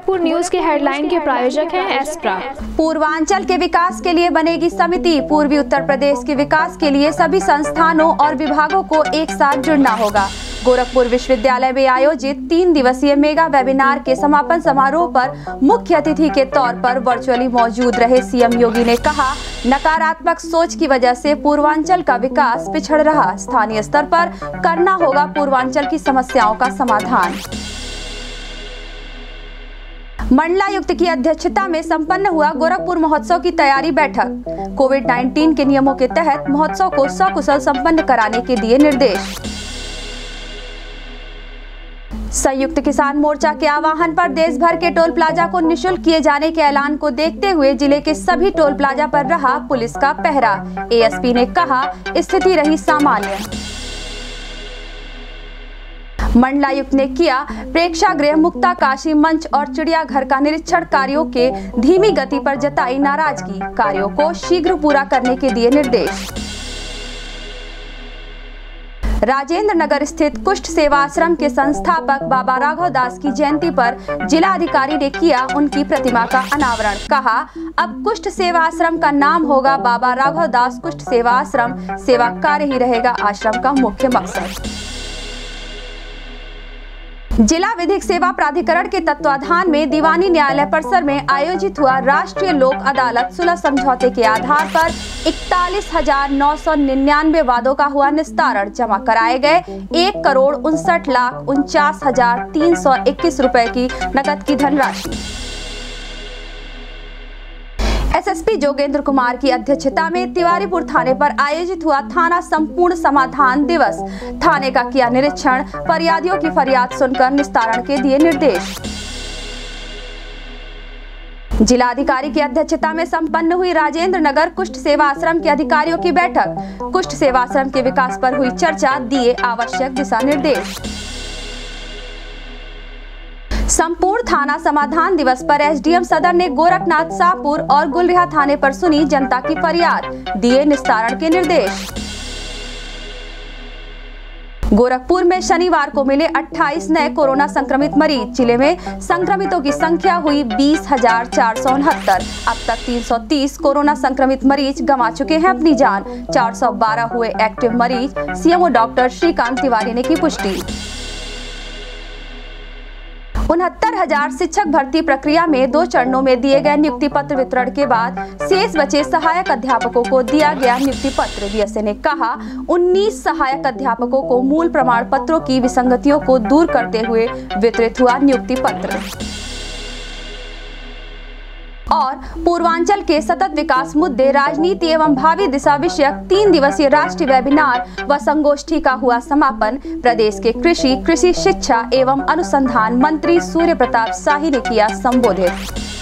Gorakhpur news के headline के प्रायोजक हैं एस्प्रा। पूर्वांचल के विकास के लिए बनेगी समिति। पूर्वी उत्तर प्रदेश के विकास के लिए सभी संस्थानों और विभागों को एक साथ जुड़ना होगा। गोरखपुर विश्वविद्यालय में आयोजित 3 दिवसीय मेगा वेबिनार के समापन समारोह पर मुख्य अतिथि के तौर पर वर्चुअली मौजूद रहे सीएम योगी ने कहा, नकारात्मक सोच की वजह से पूर्वांचल का विकास पिछड़ रहा। स्थानीय स्तर पर करना होगा पूर्वांचल की समस्याओं का समाधान। मंडलायुक्त की अध्यक्षता में संपन्न हुआ गोरखपुर महोत्सव की तैयारी बैठक। कोविड-19 के नियमों के तहत महोत्सव को सकुशल संपन्न कराने के दिए निर्देश। संयुक्त किसान मोर्चा के आह्वान पर देश भर के टोल प्लाजा को निःशुल्क किए जाने के ऐलान को देखते हुए जिले के सभी टोल प्लाजा पर रहा पुलिस का पहरा। एएसपी ने कहा, स्थिति रही सामान्य। मंडलायुक्त ने किया प्रेक्षागृह, मुक्ताकाशी मंच और चिड़ियाघर का निरीक्षण। कार्यों के धीमी गति पर जताई नाराजगी। कार्यों को शीघ्र पूरा करने के दिए निर्देश। राजेंद्र नगर स्थित कुष्ठ सेवा आश्रम के संस्थापक बाबा राघव दास की जयंती पर जिला अधिकारी ने किया उनकी प्रतिमा का अनावरण। कहा, अब कुष्ठ सेवा आश्रम का नाम होगा बाबा राघव दास कुष्ठ सेवा आश्रम। सेवा कार्य ही रहेगा आश्रम का मुख्य मकसद। जिला विधिक सेवा प्राधिकरण के तत्वाधान में दीवानी न्यायालय परिसर में आयोजित हुआ राष्ट्रीय लोक अदालत सुलह समझौते के आधार पर 41,999 वादों का हुआ निस्तारण। जमा कराए गए 1,59,49,321 रुपए की नकद की धनराशि। एसएसपी जोगेंद्र कुमार की अध्यक्षता में तिवारीपुर थाने पर आयोजित हुआ थाना संपूर्ण समाधान दिवस। थाने का किया निरीक्षण, फरियादियों की फरियाद सुनकर निस्तारण के दिए निर्देश। जिलाधिकारी की अध्यक्षता में संपन्न हुई राजेंद्र नगर कुष्ठ सेवा आश्रम के अधिकारियों की बैठक। कुष्ठ सेवा आश्रम के विकास पर हुई चर्चा, दिए आवश्यक दिशा निर्देश। संपूर्ण थाना समाधान दिवस पर एसडीएम सदर ने गोरखनाथ, शाहपुर और गुलरिहा थाने पर सुनी जनता की फरियाद, दिए निस्तारण के निर्देश। गोरखपुर में शनिवार को मिले 28 नए कोरोना संक्रमित मरीज। जिले में संक्रमितों की संख्या हुई 20,469। अब तक 330 कोरोना संक्रमित मरीज गंवा चुके हैं अपनी जान। 412 हुए एक्टिव मरीज। सीएमओ डॉक्टर श्रीकांत तिवारी ने की पुष्टि। 69,000 शिक्षक भर्ती प्रक्रिया में 2 चरणों में दिए गए नियुक्ति पत्र वितरण के बाद शेष बचे सहायक अध्यापकों को दिया गया नियुक्ति पत्र। बीएसए ने कहा, 19 सहायक अध्यापकों को मूल प्रमाण पत्रों की विसंगतियों को दूर करते हुए वितरित हुआ नियुक्ति पत्र। और पूर्वांचल के सतत विकास मुद्दे, राजनीति एवं भावी दिशा विषयक 3 दिवसीय राष्ट्रीय वेबिनार व संगोष्ठी का हुआ समापन। प्रदेश के कृषि शिक्षा एवं अनुसंधान मंत्री सूर्य प्रताप शाही ने किया संबोधित।